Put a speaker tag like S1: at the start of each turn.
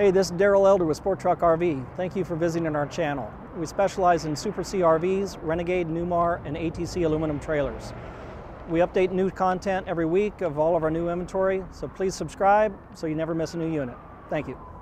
S1: Hey, this is Daryl Elder with SportTruckRV. Thank you for visiting our channel. We specialize in Super C RVs, Renegade, Newmar, and ATC aluminum trailers. We update new content every week of all of our new inventory, so please subscribe so you never miss a new unit. Thank you.